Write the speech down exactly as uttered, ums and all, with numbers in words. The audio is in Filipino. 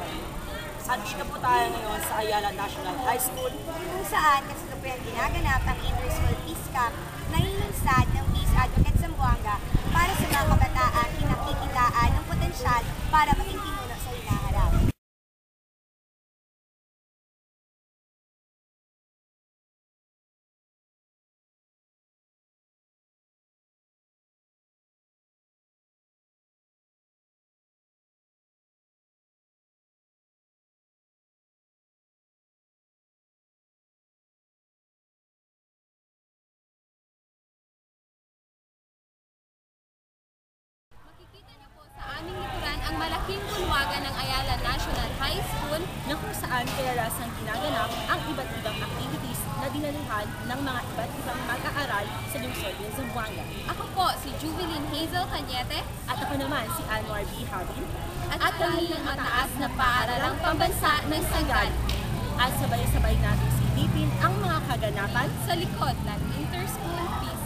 At dito po tayo ngayon sa Ayala National High School, kung saan kasalukuyan ginaganak ang Inter-School Peace Camp na inilunsad ng Peace Advocate Zamboanga para sa mga kabataan pinakikitaan ng potensyal para maging pinuno sa hinaharap. Makikita niyo po sa aming likuran ang malaking bulwagan ng Ayala National High School na kung saan kadalasang ginaganap ang iba't ibang activities na dinaluhan ng mga iba't ibang mag-aaral sa lungsod ng Zamboanga. Ako po si Juveline Hazel Cañete At ako naman si Anwar B. Habin at, at kami ng mataas na paaralang pambansa ng Sanggol. At sabay-sabay natin silipin ang mga kaganapan Sa likod ng Inter-School Peace